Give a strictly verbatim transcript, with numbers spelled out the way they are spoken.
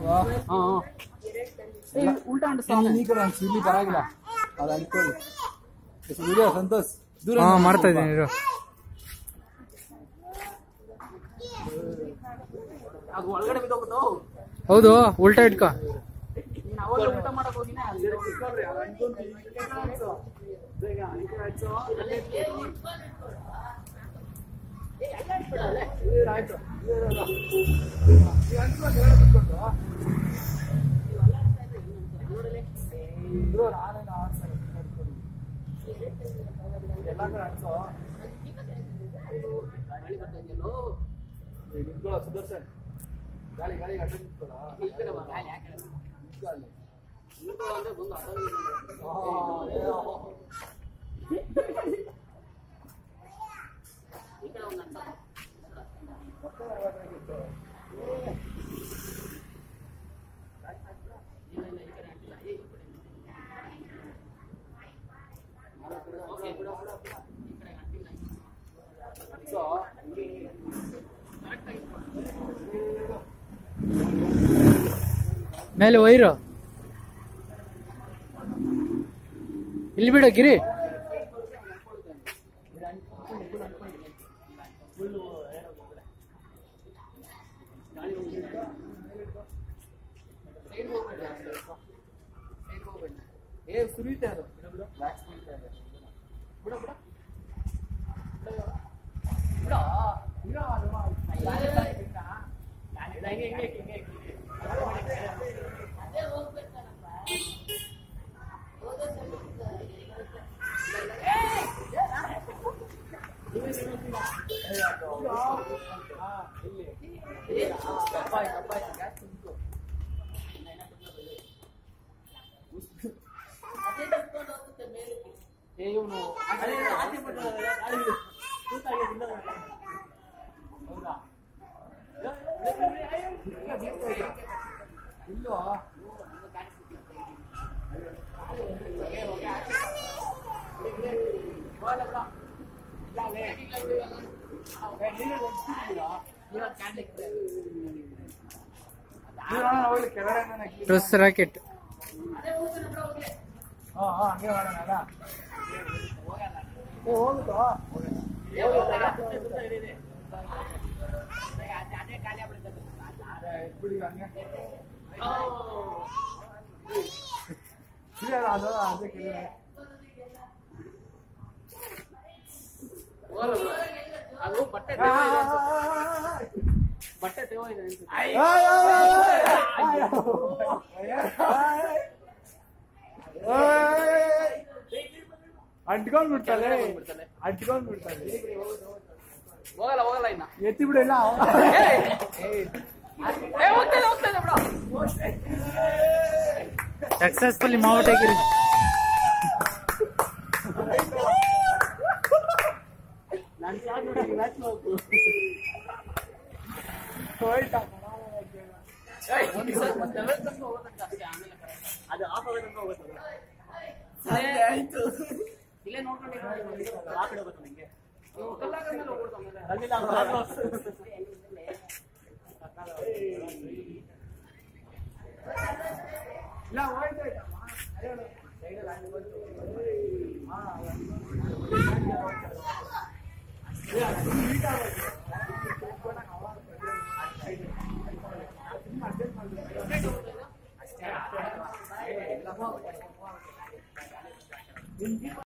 ಉಲ್ಟಾ ಇಲ್ಲಿ ಪರವಾಗಿಲ್ಲ ಅದು ಅನ್ಕೊಳ್ಳಿ ವಿಡಿಯೋ ಸಂತೋಷ್ ದೂರ ಮಾಡ್ತಾ ಇದ್ದೀನಿ ಅದು ಒಳಗಡೆ ಬಿದ್ದೋಗುತ್ತೋ ಹೌದು ಉಲ್ಟಾ ಇಟ್ಕೋ ನೀನು ಅವಾಗ ಊಟ ಮಾಡಕ್ ಹೋಗಿನ ಆಯ್ತು ಎಲ್ಲ ಕಡೆ ಅನ್ಸೋ ನಿಂತ್ಕೊಳ್ಳೋ ಸುದರ್ಶನ್ ಗಾಳಿ ಗಾಳಿ ಅಡ್ಡ ನಿಂತ್ಕೊಳ್ಳೋ ಮೇಲೆ ವೈರು ಇಲ್ಲಿ ಬಿಡ ಗಿರಿ ಏ ಸುರಿಯುತ್ತೆ ಅದು ಬಿಡ ಬಿಡ ಡ್ರೆಸ್ ರಾಕೆಟ್ ಹಂಗೆ ಮಾಡೋಣ ಹೋಗುತ್ತೋ ಅದು ಅದಕ್ಕೆ ಅದು ಬಟ್ಟೆ ಬಟ್ಟೆ ತೇವ ಇದೆ ಅಂಟ್ಕೊಂಡ್ ಬಿಡ್ತಾಳೆ ಅಂಟ್ಕೊಂಡ್ ಬಿಡ್ತಾಳೆ ಹೋಗಲ್ಲ ಹೋಗಲ್ಲ ಇನ್ನ ಎತ್ತಿ ಬಿಡ ಇಲ್ಲ ಸಕ್ಸಸ್ಫುಲಿ ಮಾವಟಗಿರಿ ನಾನು ಚಾರ್ಜ್ ಮಾಡಿ ಮ್ಯಾಚ್ ಹೋಗ್ತು ಹೋಯ್ತಾ ಅದು ಆಫ್ ಆಗೋದಂತ ಹೋಗುತ್ತಲ್ಲ ಆಯ್ತು ಇಲ್ಲೇ ನೋಡ್ಕೊಂಡಿರೋ ಆ ಕಡೆ ಹೋಗುತ್ತೆ ನಿಂಗೆ ಕಲ್ಲಾಗಂದ್ರೆ ಹೋಗ್ಬಿಡ್ತಾನೆ ಇಲ್ಲ ಹೋಯ್ತಾ